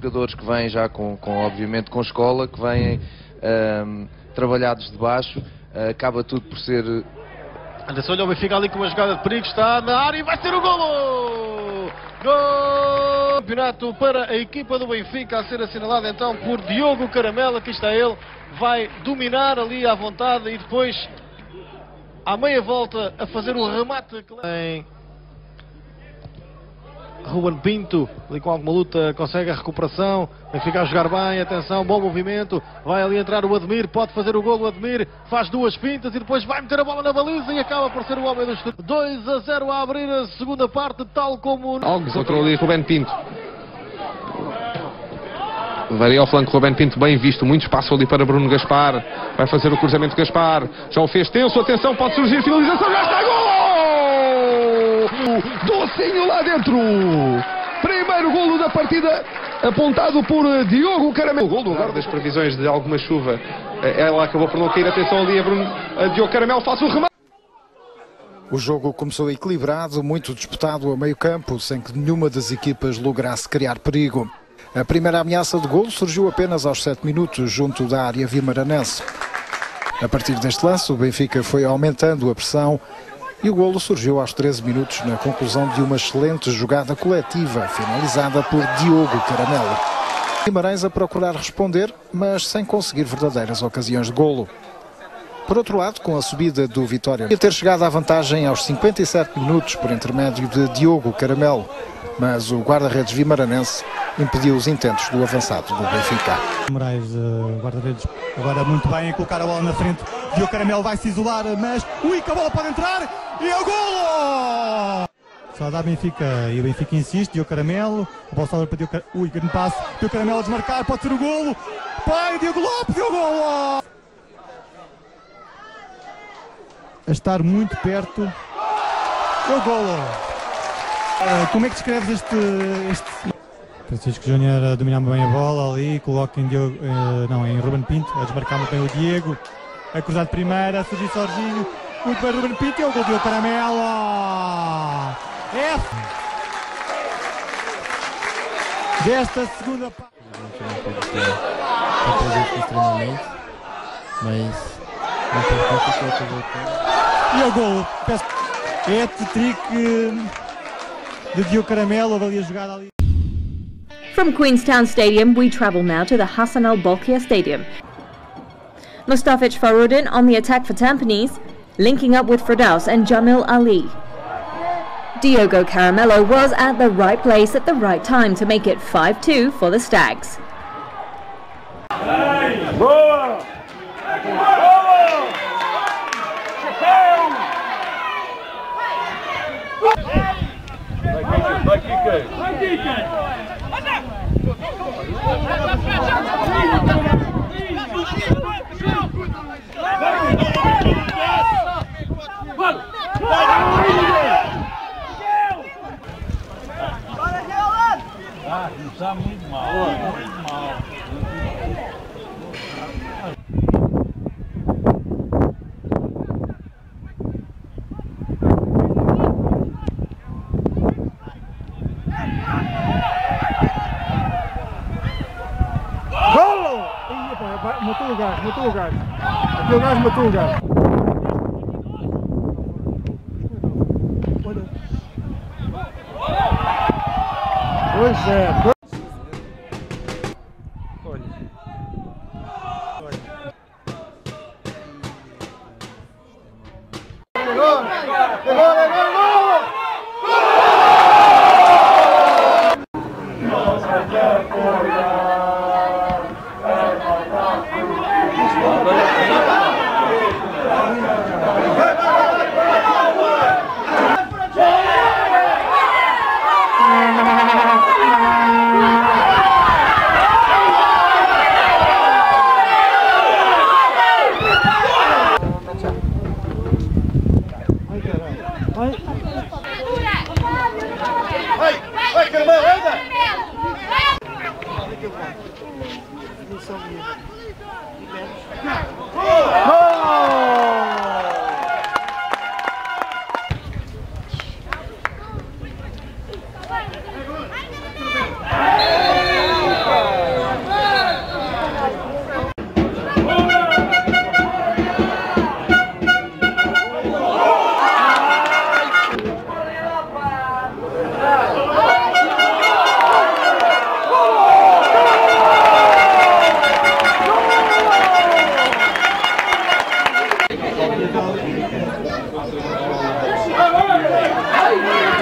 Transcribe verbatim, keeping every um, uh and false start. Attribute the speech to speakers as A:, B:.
A: jogadores que vêm já com, com obviamente com escola, que vêm um, trabalhados de baixo, uh, acaba tudo por ser...
B: Anderson, olha o Benfica ali com uma jogada de perigo, está na área e vai ser o golo! Gol! Campeonato para a equipa do Benfica, a ser assinalado então por Diogo Caramelo. Aqui está ele, vai dominar ali à vontade e depois, à meia volta, a fazer o remate. Em Ruben Pinto, ali com alguma luta, consegue a recuperação, Benfica a jogar bem, atenção, bom movimento, vai ali entrar o Ademir, pode fazer o gol o Ademir, faz duas fintas e depois vai meter a bola na baliza e acaba por ser o homem dos dois a zero a abrir a segunda parte, tal como...
C: Encontrou ali Ruben Pinto. Varia ao flanco, Ruben Pinto bem visto, muito espaço ali para Bruno Gaspar, vai fazer o cruzamento Gaspar, já o fez tenso, atenção, pode surgir, finalização, já está, gol! Docinho lá dentro, primeiro golo da partida, apontado por Diogo Caramelo. O golo agora das previsões de alguma chuva, ela acabou por não cair, atenção ali a, Bruno, a Diogo Caramelo, faz o remate.
D: O jogo começou equilibrado, muito disputado a meio campo, sem que nenhuma das equipas lograsse criar perigo. A primeira ameaça de golo surgiu apenas aos sete minutos, junto da área vimaranense. A partir deste lance, o Benfica foi aumentando a pressão e o golo surgiu aos treze minutos, na conclusão de uma excelente jogada coletiva, finalizada por Diogo Caramelo. Guimarães a procurar responder, mas sem conseguir verdadeiras ocasiões de golo. Por outro lado, com a subida do Vitória, ia ter chegado à vantagem aos cinquenta e sete minutos por intermédio de Diogo Caramelo, mas o guarda-redes vimaranense impediu os intentos do avançado do Benfica.
E: Moraes, uh, guarda-redes, agora muito bem a colocar a bola na frente. Diogo Caramelo vai se isolar, mas ui, que a bola pode entrar e é o golo! Só dá Benfica e o Benfica insiste. Diogo Caramelo, a bola sobra para Diogo Caramelo. Ui, grande passe. Diogo Caramelo a desmarcar, pode ser o golo. Pai, Diogo Lopes e o golo! A estar muito perto. É o golo! Uh, como é que descreves este... este... Francisco Júnior a dominar bem a bola ali, coloca em, Diogo, uh, não, em Ruben Pinto, a desmarcar muito bem o Diego, a cruzar de primeira, a surgir sozinho, muito bem Ruben Pinto e o gol de Diogo Caramelo! F! Desta segunda parte.
F: Mas não tem
E: e o gol, é hat-trick de Diogo Caramelo, ali a jogada ali.
G: From Queenstown Stadium, we travel now to the Hassan Al Bolkiah Stadium. Mustafic Farudin on the attack for Tampines, linking up with Firdaus and Jamil Ali. Diogo Caramelo was at the right place at the right time to make it five two for the Stags.
H: Boa! Vai, Kike! Vai, Kike! Ah, não está muito mal, muito mal.
I: Golo! Matou o gajo, matou o gajo. Aquele gajo matou o gajo. Pois é. Ai,